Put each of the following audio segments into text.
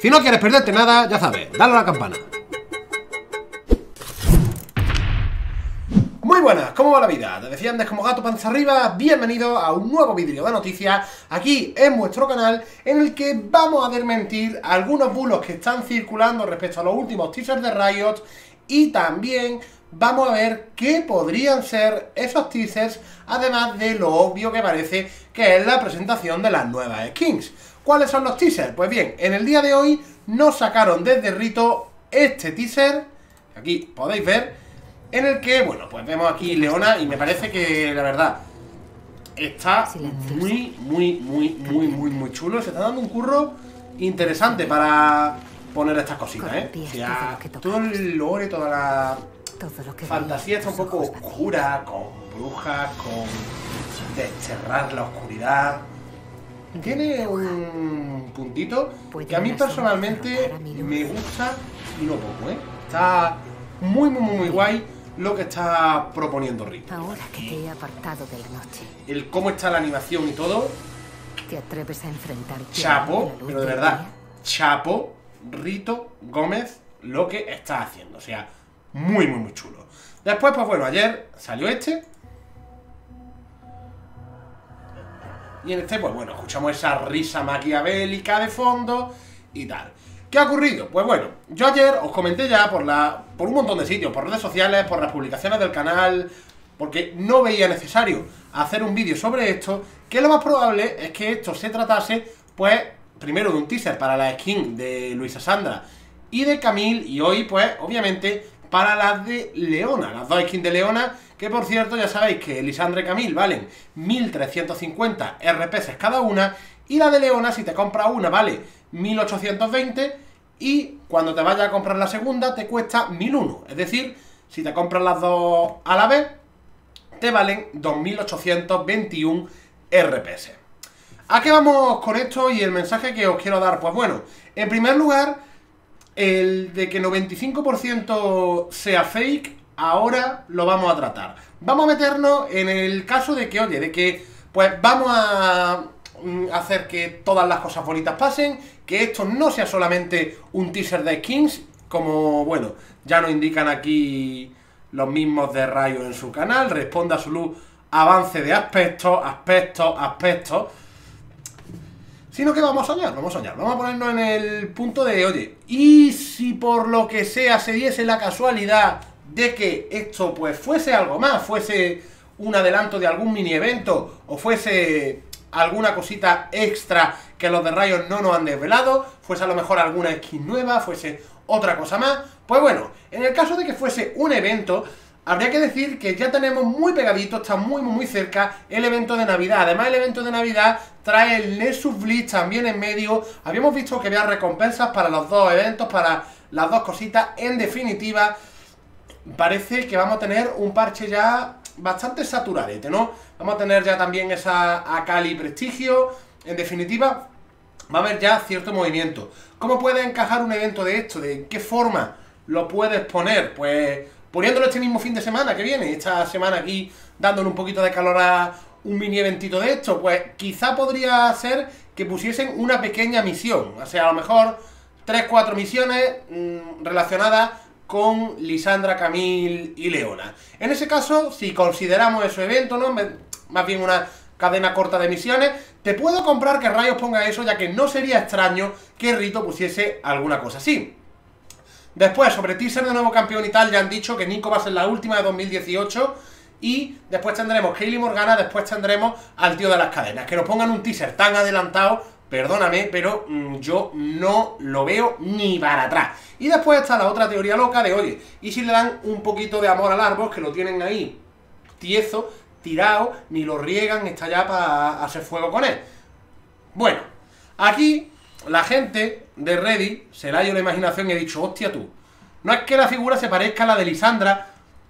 Si no quieres perderte nada, ya sabes, dale a la campana. Muy buenas, ¿cómo va la vida? Te decía antes como gato panza arriba, bienvenido a un nuevo vídeo de noticias aquí en vuestro canal, en el que vamos a desmentir algunos bulos que están circulando respecto a los últimos teasers de Riot, y también vamos a ver qué podrían ser esos teasers, además de lo obvio que parece que es la presentación de las nuevas skins. ¿Cuáles son los teasers? Pues bien, en el día de hoy nos sacaron desde Rito este teaser, aquí podéis ver, en el que, bueno, pues vemos aquí Leona, y me parece que, la verdad, está muy chulo. Se está dando un curro interesante para poner estas cositas, ¿eh? O sea, todo el lore, toda la fantasía está un poco oscura, con brujas, con desterrar la oscuridad. Tiene un puntito que a mí personalmente me gusta y no poco, ¿eh? Está muy guay lo que está proponiendo Rito. Ahora que te he apartado de la noche, el cómo está la animación y todo. ¿te atreves a enfrentar Chapo, pero de verdad, chapo, Rito Gómez, lo que está haciendo. O sea, muy chulo. Después, pues bueno, ayer salió este. Y en este, pues bueno, escuchamos esa risa maquiavélica de fondo y tal. ¿Qué ha ocurrido? Pues bueno, yo ayer os comenté ya por un montón de sitios, por redes sociales, por las publicaciones del canal, porque no veía necesario hacer un vídeo sobre esto, que lo más probable es que esto se tratase, pues, primero de un teaser para la skin de Luisa Sandra y de Camille, y hoy, pues, obviamente, para las de Leona, las dos skins de Leona, que por cierto, ya sabéis que Lisandra y Camille valen 1350 RPs cada una, y la de Leona, si te compras una, vale 1820, y cuando te vayas a comprar la segunda, te cuesta 1001. Es decir, si te compras las dos a la vez, te valen 2821 RPs. ¿A qué vamos con esto y el mensaje que os quiero dar? Pues bueno, en primer lugar, el de que 95% sea fake, ahora lo vamos a tratar. Vamos a meternos en el caso de que, oye, de que, pues vamos a hacer que todas las cosas bonitas pasen, que esto no sea solamente un teaser de skins, como, bueno, ya nos indican aquí los mismos de Riot en su canal, responda a su luz, avance de aspectos, sino que vamos a soñar, vamos a ponernos en el punto de, oye, y si por lo que sea se diese la casualidad de que esto pues fuese algo más, fuese un adelanto de algún mini evento, o fuese alguna cosita extra que los de Riot no nos han desvelado, fuese a lo mejor alguna skin nueva, fuese otra cosa más, pues bueno, en el caso de que fuese un evento, habría que decir que ya tenemos muy pegadito, está muy cerca el evento de Navidad. Además, el evento de Navidad trae el Nexus Blitz también en medio. Habíamos visto que había recompensas para los dos eventos, para las dos cositas. En definitiva, parece que vamos a tener un parche ya bastante saturadete, ¿no? Vamos a tener ya también esa Akali Prestigio. En definitiva, va a haber ya cierto movimiento. ¿Cómo puede encajar un evento de esto? ¿De qué forma lo puedes poner? Pues poniéndolo este mismo fin de semana que viene, esta semana aquí dándole un poquito de calor a un mini eventito de esto, pues quizá podría ser que pusiesen una pequeña misión, o sea, a lo mejor 3-4 misiones relacionadas con Lisandra, Camille y Leona. En ese caso, si consideramos eso evento, ¿no? Más bien una cadena corta de misiones, te puedo comprar que Riot ponga eso, ya que no sería extraño que Rito pusiese alguna cosa así. Después, sobre teaser de nuevo campeón y tal, ya han dicho que Nico va a ser la última de 2018. Y después tendremos Kaylee Morgana, después tendremos al tío de las cadenas. Que nos pongan un teaser tan adelantado, perdóname, pero yo no lo veo ni para atrás. Y después está la otra teoría loca de, oye, ¿y si le dan un poquito de amor al árbol, que lo tienen ahí tieso, tirado, ni lo riegan, está ya para hacer fuego con él? Bueno, aquí la gente de Reddit se le ha ido la imaginación y ha dicho, hostia tú, no es que la figura se parezca a la de Lisandra,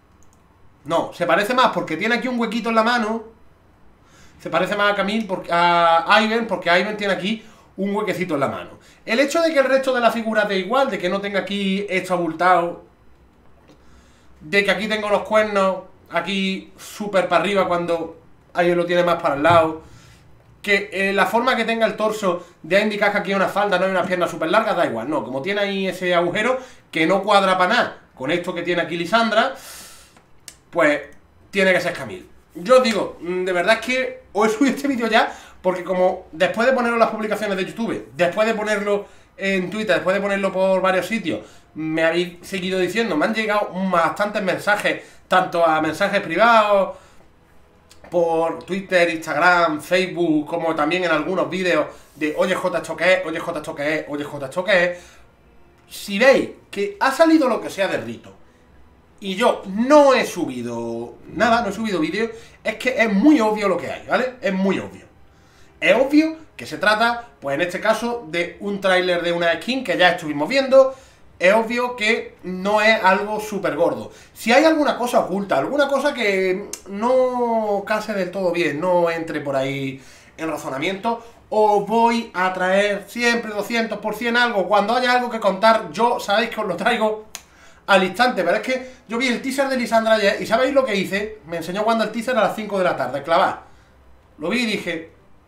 no, se parece más porque tiene aquí un huequito en la mano, se parece más a Camille, a Ivern, porque Ivern tiene aquí un huequecito en la mano. El hecho de que el resto de la figura esté igual, de que no tenga aquí esto abultado, de que aquí tengo los cuernos aquí súper para arriba cuando Ivern lo tiene más para el lado, que la forma que tenga el torso de indicar que aquí hay una falda, no hay unas piernas súper largas, da igual. No, como tiene ahí ese agujero que no cuadra para nada con esto que tiene aquí Lisandra, pues tiene que ser Camille. Yo os digo, de verdad es que os he subido este vídeo ya, porque como después de ponerlo en las publicaciones de YouTube, después de ponerlo en Twitter, después de ponerlo por varios sitios, me habéis seguido diciendo, me han llegado bastantes mensajes, tanto a mensajes privados, por Twitter, Instagram, Facebook, como también en algunos vídeos de oye J, esto qué es, oye J, esto qué es, oye J, esto qué es. Si veis que ha salido lo que sea de Rito y yo no he subido nada, no he subido vídeo, es que es muy obvio lo que hay, ¿vale? Es muy obvio. Es obvio que se trata, pues en este caso, de un tráiler de una skin que ya estuvimos viendo. Es obvio que no es algo súper gordo. Si hay alguna cosa oculta, alguna cosa que no case del todo bien, no entre por ahí en razonamiento, os voy a traer siempre 200% algo. Cuando haya algo que contar, yo sabéis que os lo traigo al instante. Pero es que yo vi el teaser de Lisandra ayer y ¿sabéis lo que hice? Me enseñó cuando el teaser a las 5 de la tarde, clavar. Lo vi y dije,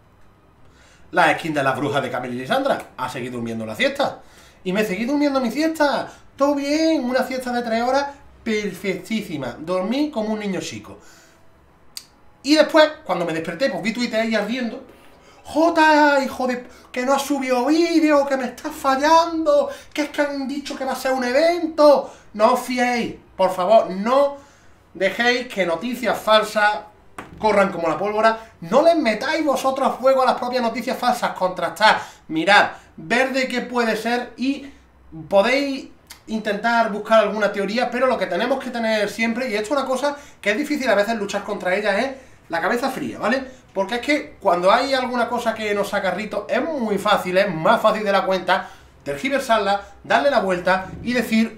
la skin de las brujas de Camille y Lisandra ha seguido durmiendo la siesta. Y me seguí durmiendo mi siesta. Todo bien, una siesta de 3 horas perfectísima. Dormí como un niño chico. Y después, cuando me desperté, pues vi Twitter ahí ardiendo. Jota, hijo de... que no has subido vídeo, que me estás fallando, que es que han dicho que va a ser un evento. No os fiéis, por favor, no dejéis que noticias falsas corran como la pólvora. No les metáis vosotros fuego a las propias noticias falsas. Contrastad, mirad, ver de qué puede ser y podéis intentar buscar alguna teoría, pero lo que tenemos que tener siempre, y esto es una cosa que es difícil a veces luchar contra ella, es la cabeza fría, ¿vale? Porque es que cuando hay alguna cosa que nos saca Rito, es muy fácil, es más fácil de la cuenta, tergiversarla, darle la vuelta y decir,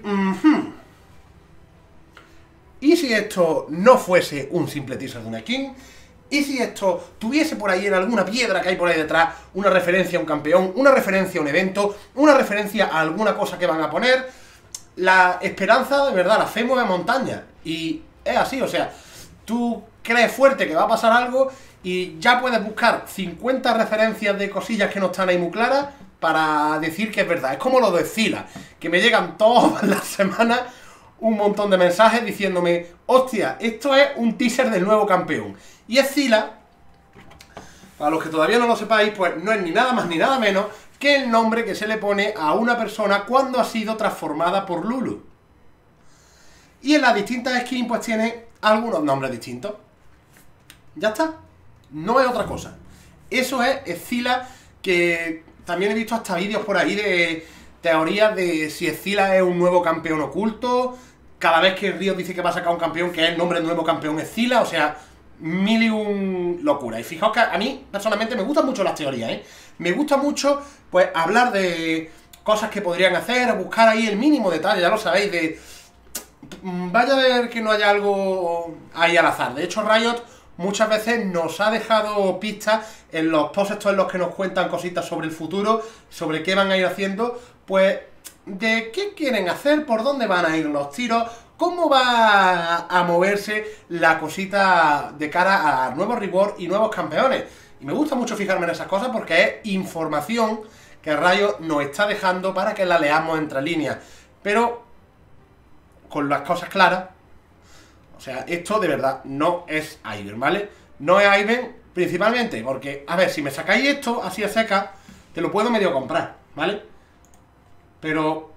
¿y si esto no fuese un simple teaser de una skin? ¿Y si esto tuviese por ahí en alguna piedra que hay por ahí detrás una referencia a un campeón, una referencia a un evento, una referencia a alguna cosa que van a poner? La esperanza, de verdad, la fe mueve montaña. Y es así, o sea, tú crees fuerte que va a pasar algo y ya puedes buscar 50 referencias de cosillas que no están ahí muy claras para decir que es verdad. Es como lo de Zila, que me llegan todas las semanas un montón de mensajes diciéndome, hostia, esto es un teaser del nuevo campeón. Y es Zila, para los que todavía no lo sepáis, pues no es ni nada más ni nada menos que el nombre que se le pone a una persona cuando ha sido transformada por Lulu. Y en las distintas skins pues tiene algunos nombres distintos. Ya está, no es otra cosa. Eso es Zila, que también he visto hasta vídeos por ahí de teorías de si Zila es un nuevo campeón oculto. Cada vez que Riot dice que va a sacar un campeón, que es el nombre del nuevo campeón es Zila, o sea, mil y un locura. Y fijaos que a mí, personalmente, me gustan mucho las teorías, ¿eh? Me gusta mucho, pues, hablar de cosas que podrían hacer, buscar ahí el mínimo detalle, ya lo sabéis, de... Vaya a ver que no haya algo ahí al azar. De hecho, Riot muchas veces nos ha dejado pistas en los posts estos en los que nos cuentan cositas sobre el futuro, sobre qué van a ir haciendo, pues, de qué quieren hacer, por dónde van a ir los tiros, cómo va a moverse la cosita de cara a nuevos rewards y nuevos campeones. Y me gusta mucho fijarme en esas cosas porque es información que Riot nos está dejando para que la leamos entre líneas. Pero con las cosas claras. O sea, esto de verdad no es Ivern, ¿vale? No es Ivern principalmente porque, a ver, si me sacáis esto así a seca, te lo puedo medio comprar, ¿vale? Pero...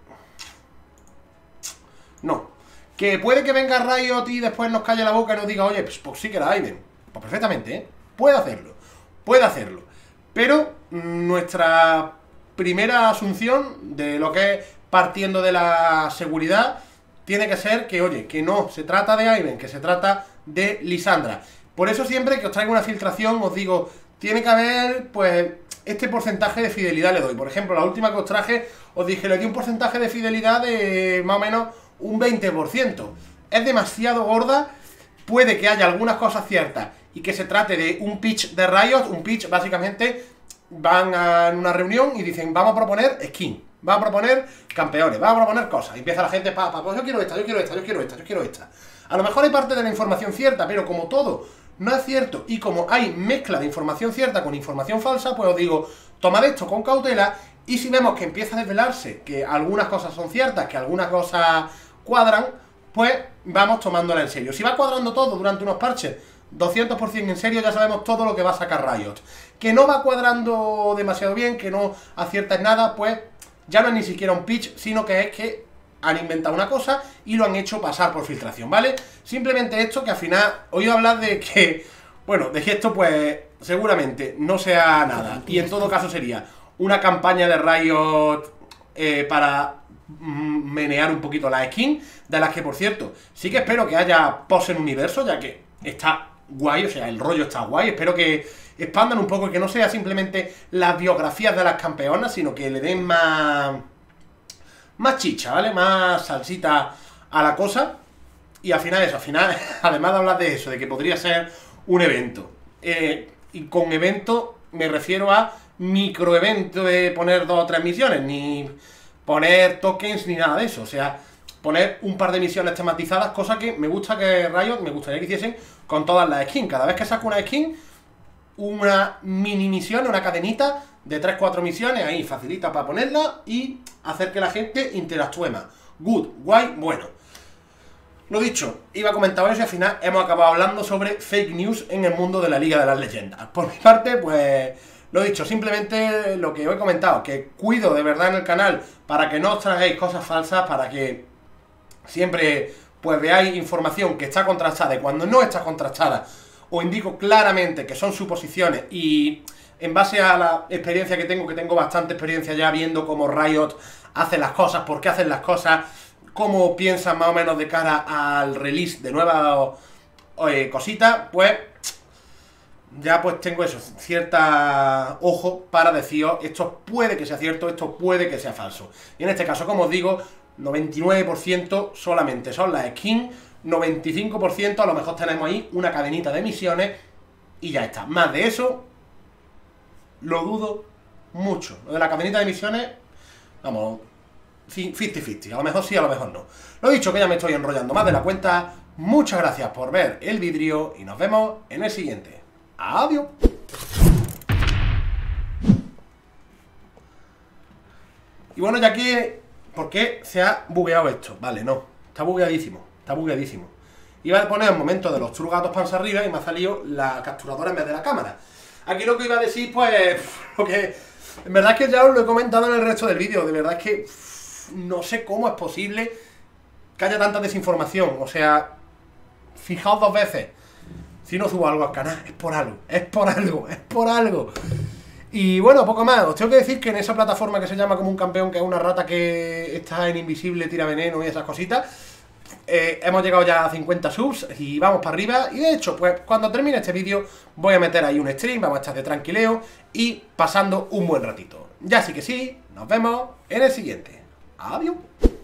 no. Que puede que venga Riot y después nos calle la boca y nos diga, oye, pues sí que era Ivern. Pues perfectamente, ¿eh? Puede hacerlo. Puede hacerlo. Pero nuestra primera asunción de lo que es partiendo de la seguridad tiene que ser que, oye, que no se trata de Ivern, que se trata de Lisandra. Por eso siempre que os traigo una filtración os digo, tiene que haber, pues, este porcentaje de fidelidad le doy. Por ejemplo, la última que os traje, os dije, le di un porcentaje de fidelidad de más o menos un 20%. Es demasiado gorda, puede que haya algunas cosas ciertas y que se trate de un pitch de Riot. Un pitch, básicamente, van a una reunión y dicen, vamos a proponer skin, vamos a proponer campeones, vamos a proponer cosas. Y empieza la gente, pues yo quiero esta, yo quiero esta, yo quiero esta, yo quiero esta. A lo mejor hay parte de la información cierta, pero como todo no es cierto. Y como hay mezcla de información cierta con información falsa, pues os digo, tomad esto con cautela. Y si vemos que empieza a desvelarse que algunas cosas son ciertas, que algunas cosas cuadran, pues vamos tomándola en serio. Si va cuadrando todo durante unos parches 200% en serio, ya sabemos todo lo que va a sacar Riot. Que no va cuadrando demasiado bien, que no acierta en nada, pues ya no es ni siquiera un pitch, sino que es que han inventado una cosa y lo han hecho pasar por filtración, ¿vale? Simplemente esto, que al final he oído hablar de que, bueno, de que esto pues seguramente no sea nada, y en todo caso sería una campaña de Riot para menear un poquito la skin, de las que, por cierto, sí que espero que haya post en universo, ya que está guay, o sea, el rollo está guay. Espero que expandan un poco y que no sea simplemente las biografías de las campeonas, sino que le den más chicha, ¿vale? Más salsita a la cosa. Y al final eso, además de hablar de eso, de que podría ser un evento, y con evento me refiero a microevento de poner 2 o 3 misiones, ni poner tokens ni nada de eso, o sea, poner un par de misiones tematizadas, cosa que me gusta que Riot, me gustaría que hiciesen con todas las skins. Cada vez que saco una skin, una mini misión, una cadenita de 3-4 misiones, ahí facilita para ponerla y hacer que la gente interactúe más. Good, guay, bueno. Lo dicho, iba a comentar eso y al final hemos acabado hablando sobre fake news en el mundo de la Liga de las Leyendas. Por mi parte, pues lo dicho, simplemente lo que os he comentado, que cuido de verdad en el canal para que no os traguéis cosas falsas, para que siempre pues veáis información que está contrastada, y cuando no está contrastada os indico claramente que son suposiciones, y en base a la experiencia que tengo bastante experiencia ya viendo cómo Riot hace las cosas, por qué hacen las cosas, cómo piensan más o menos de cara al release de nuevas cositas, pues ya pues tengo eso, cierta ojo para deciros, esto puede que sea cierto, esto puede que sea falso. Y en este caso, como os digo, 99% solamente son las skins, 95% a lo mejor tenemos ahí una cadenita de misiones y ya está. Más de eso, lo dudo mucho. Lo de la cadenita de misiones, vamos, 50-50, a lo mejor sí, a lo mejor no. Lo dicho, que ya me estoy enrollando más de la cuenta. Muchas gracias por ver el vídeo y nos vemos en el siguiente. Adiós. Y bueno, ya que... ¿por qué se ha bugueado esto? Vale, no, está bugueadísimo, está bugueadísimo. Iba a poner un momento de los True Gatos panza arriba y me ha salido la capturadora en vez de la cámara. Aquí lo que iba a decir, pues, lo que... en verdad es que ya os lo he comentado en el resto del vídeo, de verdad es que no sé cómo es posible que haya tanta desinformación. O sea, fijaos 2 veces, si no subo algo al canal, es por algo, es por algo, es por algo. Y bueno, poco más, os tengo que decir que en esa plataforma que se llama como un campeón, que es una rata que está en invisible, tira veneno y esas cositas, hemos llegado ya a 50 subs y vamos para arriba. Y de hecho, pues cuando termine este vídeo voy a meter ahí un stream, vamos a estar de tranquileo y pasando un buen ratito. Ya sí que sí, nos vemos en el siguiente. Adiós.